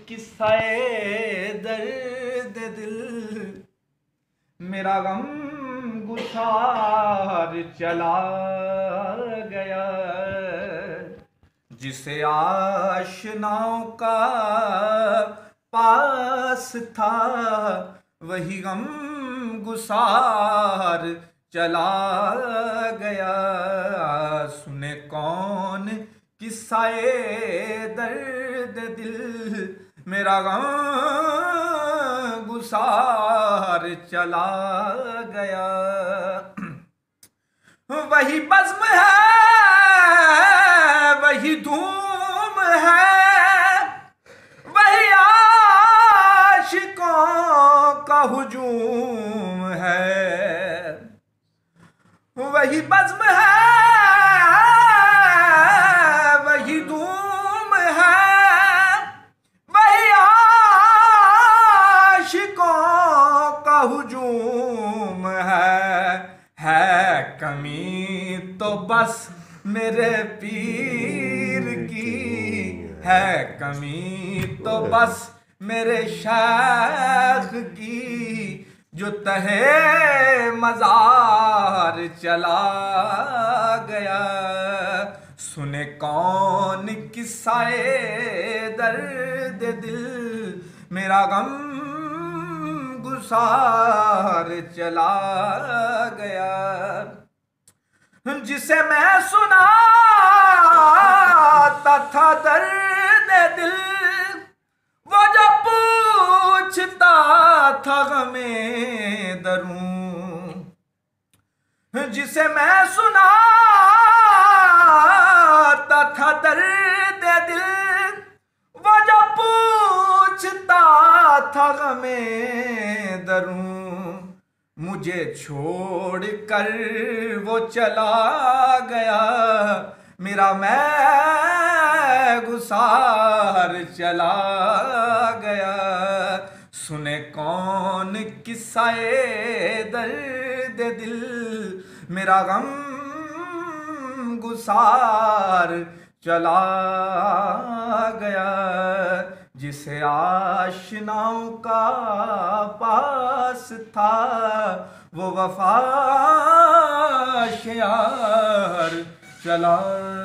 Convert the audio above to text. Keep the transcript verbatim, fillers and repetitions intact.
किस्साए दर्द दिल, मेरा गम गुसार चला गया। जिसे आशनाओं का पास था, वही गम गुसार चला गया। सुने कौन किस्साए दर्द दिल, मेरा गम गुसार चला गया। वही बज़्म है, वही धूम है, वही आशिकों का हुजूम है। वही बज़्म है, वही धूम है, वही आशिकों का हुजूम है। है कमी तो बस मेरे पीर की, है कमी तो बस मेरे शेख की, जो तहे मज़ार चला गया। सुने कौन किस्साए दर्द दिल, मेरा गम गुसार चला गया। जिसे मैं सुनाता था दर्द दिल, वो जो पूछता था गमे दरूं। जिसे मैं सुनाता था दर्द दिल, वो जो पूछता था गमे दरूं। मुझे छोड़ कर वो चला गया, मेरा मैं गुसार चला गया। सुने कौन किस्साए दर्द दिल, मेरा गम गुसार चला गया। जिसे आशनाओं का पास था, वो वफा यार चला